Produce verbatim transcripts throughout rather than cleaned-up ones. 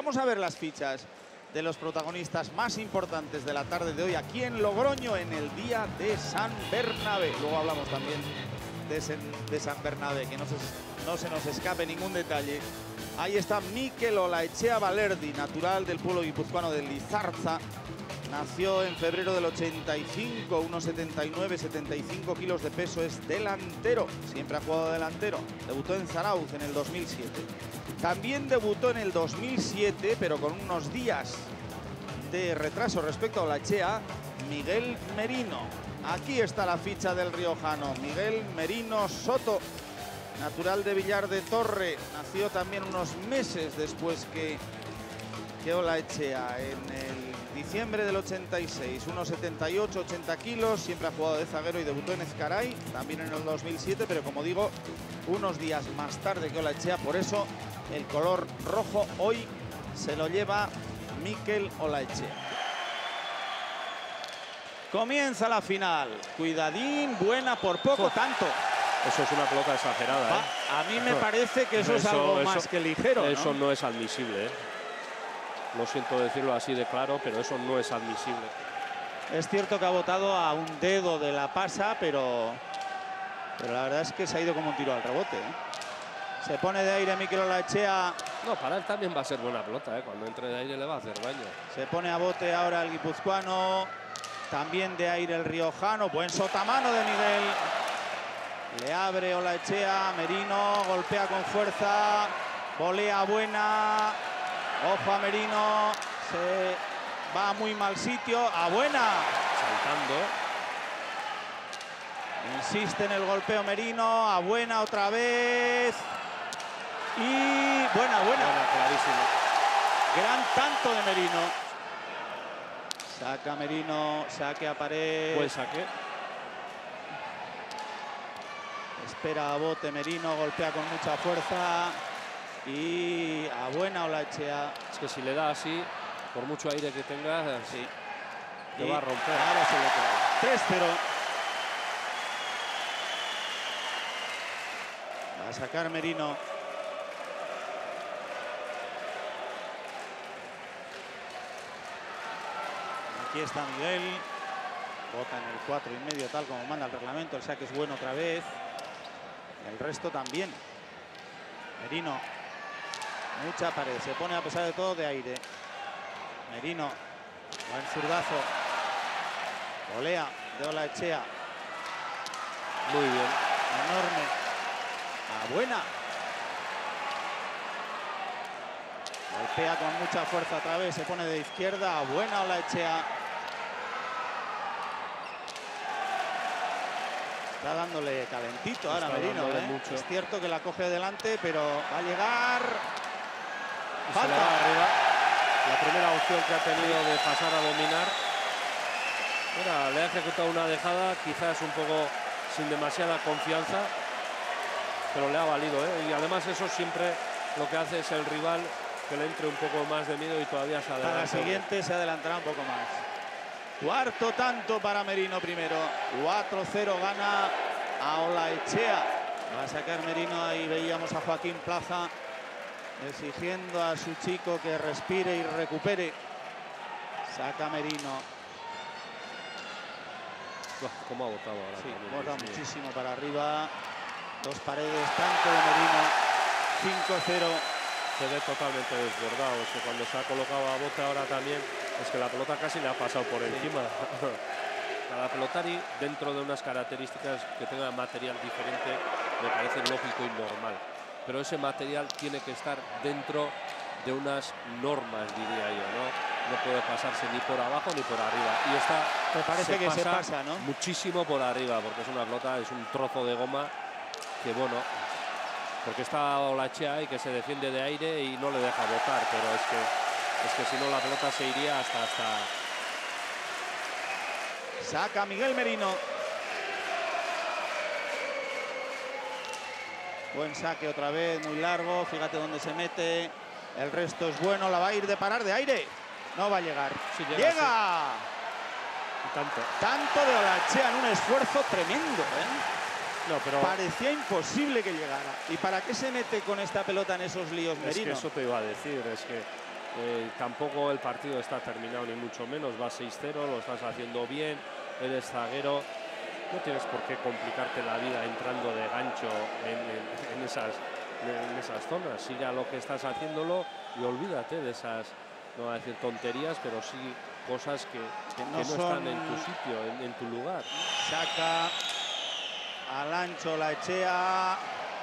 Vamos a ver las fichas de los protagonistas más importantes de la tarde de hoy aquí en Logroño, en el día de San Bernabé. Luego hablamos también de, Sen, de San Bernabé, que no se, no se nos escape ningún detalle. Ahí está Mikel Olaechea Balerdi, natural del pueblo guipuzcoano de Lizarza. Nació en febrero del ochenta y cinco, unos setenta y nueve, setenta y cinco kilos de peso, es delantero, siempre ha jugado delantero. Debutó en Zarauz en el dos mil siete. También debutó en el dos mil siete, pero con unos días de retraso respecto a Olaechea, Miguel Merino. Aquí está la ficha del riojano, Miguel Merino Soto, natural de Villar de Torre. Nació también unos meses después que, que Olaechea, en el diciembre del ochenta y seis, unos setenta y ocho, ochenta kilos, siempre ha jugado de zaguero y debutó en Ezcaray, también en el dos mil siete, pero como digo, unos días más tarde que Olaechea, por eso el color rojo hoy se lo lleva Mikel Olaechea. Comienza la final, cuidadín, buena por poco, tanto. Eso es una pelota exagerada, ¿eh? Va, a mí me parece que eso, eso es algo eso, más que ligero, Eso ¿no? no es admisible, ¿eh? Lo siento decirlo así de claro, pero eso no es admisible. Es cierto que ha botado a un dedo de la pasa, pero, pero la verdad es que se ha ido como un tiro al rebote, ¿eh? Se pone de aire Mikel Olaechea. No, para él también va a ser buena pelota, ¿eh? Cuando entre de aire le va a hacer daño. Se pone a bote ahora el guipuzcoano. También de aire el riojano. Buen sotamano de Miguel. Le abre Olaechea. Merino golpea con fuerza. Volea buena. Ojo a Merino. Se va a muy mal sitio. A buena. Saltando. Insiste en el golpeo Merino. A buena otra vez. Y buena, buena. Buena, clarísimo. Gran tanto de Merino. Saca Merino, saque a pared. Buen saque. Espera a bote Merino, golpea con mucha fuerza. Y a buena Olaechea. Es que si le da así, por mucho aire que tenga, sí, te y va a romper. Ahora se le cae. tres cero. Va a sacar Merino. Aquí está Miguel. Bota en el cuatro y medio, tal como manda el reglamento. El saque es bueno otra vez. El resto también. Merino. Mucha pared. Se pone a pesar de todo de aire. Merino. Buen zurdazo. Volea de Olaechea. Muy bien. Enorme. A buena. Golpea con mucha fuerza otra vez. Se pone de izquierda. A buena Olaechea. Está dándole calentito ahora Merino, ¿eh? Mucho. Es cierto que la coge delante, pero va a llegar. Y Falta. se le va arriba. La primera opción que ha tenido de pasar a dominar. Mira, le ha ejecutado una dejada, quizás un poco sin demasiada confianza, pero le ha valido, ¿eh? Y además eso siempre lo que hace es el rival que le entre un poco más de miedo y todavía se adelanta. Para la siguiente se adelantará un poco más. Cuarto tanto para Merino primero. cuatro cero gana a Olaechea. Va a sacar Merino. Ahí veíamos a Joaquín Plaza exigiendo a su chico que respire y recupere. Saca Merino. ¿Cómo ha botado ahora? Sí, también, bota Dios mío. muchísimo para arriba. Dos paredes tanto de Merino. cinco cero. Se ve totalmente desbordado. Es que cuando se ha colocado a bote ahora también, es que la pelota casi le ha pasado por sí. encima. Cada pelotari, dentro de unas características que tenga material diferente, me parece lógico y normal. Pero ese material tiene que estar dentro de unas normas, diría yo, ¿no? No puede pasarse ni por abajo ni por arriba. Y esta Me parece se que pasa se pasa, ¿no? muchísimo por arriba, porque es una pelota, es un trozo de goma que, bueno, porque está Olaechea y que se defiende de aire y no le deja botar, pero es que, es que si no la pelota se iría hasta... hasta... Saca Miguel Merino. Buen saque otra vez, muy largo. Fíjate dónde se mete. El resto es bueno. La va a ir de parar de aire. No va a llegar. Sí, llega. ¡Llega! Sí. Y tanto. Tanto de Olaechea en un esfuerzo tremendo, ¿eh? No, pero... Parecía imposible que llegara. ¿Y para qué se mete con esta pelota en esos líos Merino? Es que eso te iba a decir. Es que Eh, tampoco el partido está terminado, ni mucho menos. Va seis cero, lo estás haciendo bien, eres zaguero. No tienes por qué complicarte la vida entrando de gancho en, en, en, esas, en esas zonas. Sigue a lo que estás haciéndolo y olvídate de esas, no voy a decir tonterías, pero sí cosas que, que no, que no son... están en tu sitio, en, en tu lugar. Saca al ancho Olaechea.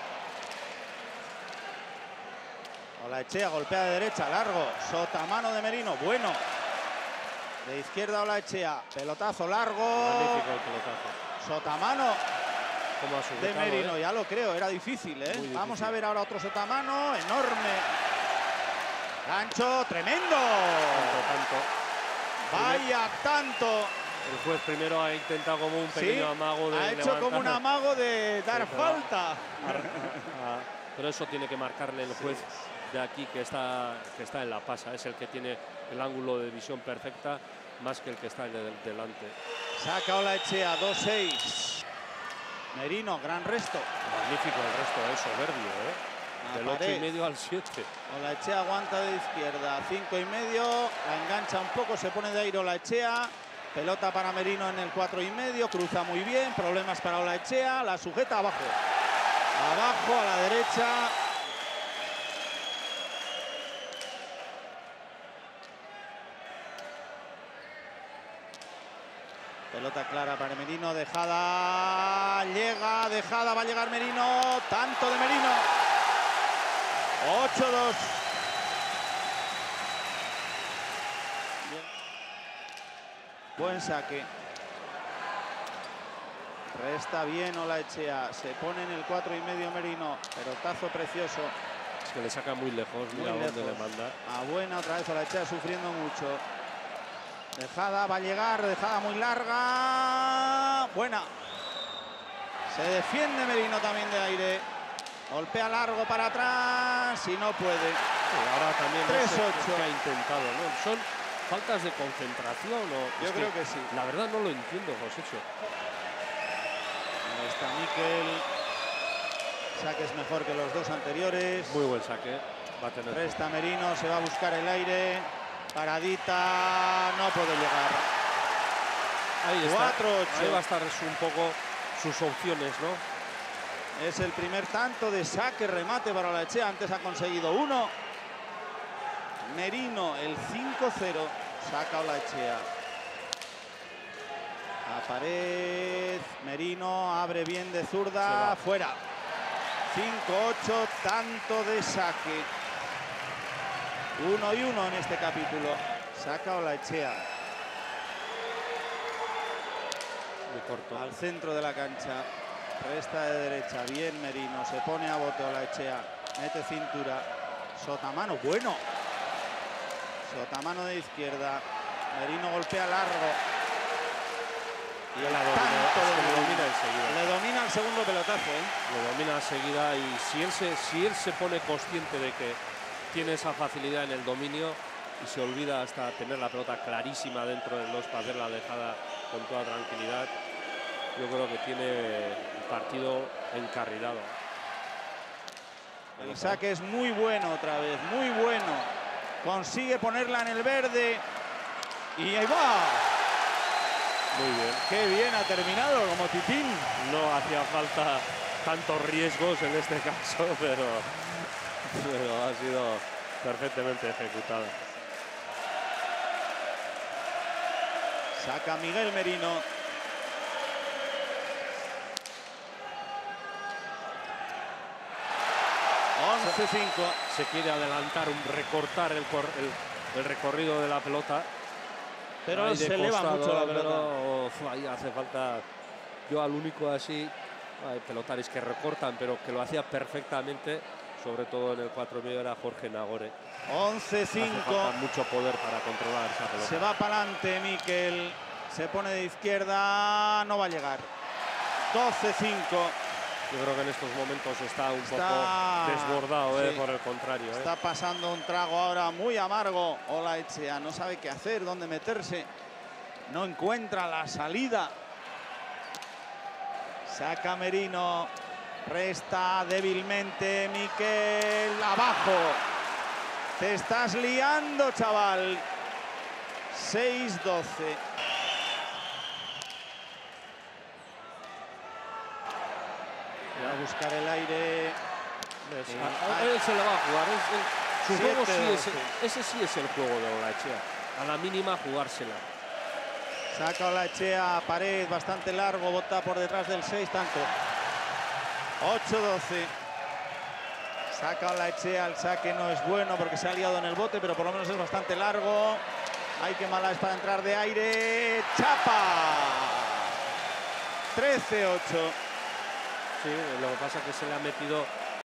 Olaechea golpea de derecha, largo. Sotamano de Merino, bueno. De izquierda Olaechea, pelotazo largo. Magnífico el pelotazo. Sotamano Como de Merino, ¿eh? Ya lo creo, era difícil, ¿eh? Difícil. Vamos a ver ahora otro Sotamano, enorme. Gancho, tremendo. Tanto, tanto. Vaya, tanto. El juez primero ha intentado como un pequeño sí, amago de ha hecho levantar. como un amago de dar sí, pero, falta. A, a, a, pero eso tiene que marcarle el juez sí. de aquí que está, que está en la pasa. Es el que tiene el ángulo de visión perfecta más que el que está en el delante. Saca Olaechea, dos seis. Merino, gran resto. Magnífico el resto, es soberbio, ¿eh? Del ocho y medio al siete. Olaechea aguanta de izquierda, cinco y medio. La engancha un poco, se pone de aire Olaechea. Pelota para Merino en el cuatro y medio, cruza muy bien, problemas para Olaechea, la sujeta abajo. Abajo a la derecha. Pelota clara para Merino, dejada, llega, dejada, va a llegar Merino, tanto de Merino. ocho dos. Buen saque. Resta bien Olaechea. Se pone en el cuatro y medio Merino. Pelotazo precioso. Es que le saca muy lejos. Mira muy dónde lejos. le manda. A buena otra vez Olaechea sufriendo mucho. Dejada, va a llegar. Dejada muy larga. Buena. Se defiende Merino también de aire. Golpea largo para atrás y no puede. Sí, ahora también tres ocho. No sé qué ha intentado, ¿no? Son faltas de concentración. ¿O? Yo es creo que, que sí. La verdad no lo entiendo, Josécho. Ahí está Miquel. Saques mejor que los dos anteriores. Muy buen saque. Va a tener. Resta Merino, se va a buscar el aire. Paradita, no puede llegar. Ahí está. cuatro ocho. Ahí va a estar un poco sus opciones, ¿no? Es el primer tanto de saque, remate para Olaechea. Antes ha conseguido uno. Merino, el cinco cero. Saca Olaechea. A pared. Merino abre bien de zurda. Fuera. cinco ocho, tanto de saque. Uno y uno en este capítulo. Saca Olaechea. Muy corto. Al centro de la cancha. Resta de derecha. Bien Merino. Se pone a bote Olaechea. Mete cintura. Sotamano. Bueno. Sotamano de izquierda. Merino golpea largo. Y el la tanto domina, de le domina enseguida. Le domina el segundo pelotazo, ¿eh? Le domina enseguida y si él, se, si él se pone consciente de que tiene esa facilidad en el dominio y se olvida hasta tener la pelota clarísima dentro del dos para hacer la dejada con toda tranquilidad, yo creo que tiene el partido encarrilado. El saque es muy bueno otra vez, muy bueno. Consigue ponerla en el verde y ahí va. Muy bien. Qué bien ha terminado, como Titín. No hacía falta tantos riesgos en este caso, pero, pero ha sido perfectamente ejecutada. Saca Miguel Merino. once cinco. Se quiere adelantar, un, recortar el, cor, el, el recorrido de la pelota. Pero se eleva mucho la pelota. Pero, uf, ahí hace falta. Yo al único así, hay pelotaris que recortan, pero que lo hacía perfectamente, sobre todo en el cuatro y medio, era Jorge Nagore. once cinco. Mucho poder para controlar esa pelota. Se va para adelante Miquel. Se pone de izquierda. No va a llegar. doce cinco. Yo creo que en estos momentos está un está, poco desbordado, eh, sí, por el contrario. Está eh. pasando un trago ahora muy amargo. Olaechea no sabe qué hacer, dónde meterse. No encuentra la salida. Saca Merino. Resta débilmente Miquel. Abajo. Te estás liando, chaval. seis doce. Va a buscar el aire. Sí. A, a él se le va a jugar. Es el, su siete, juego sí es, doce. ese sí es el juego de Olaechea. A la mínima jugársela. Saca Olaechea a pared, bastante largo, bota por detrás del seis, tanto. ocho doce. Saca Olaechea, el saque no es bueno porque se ha liado en el bote, pero por lo menos es bastante largo. Ay, qué mala es para entrar de aire. ¡Chapa! trece ocho. Sí, lo que pasa es que se le ha metido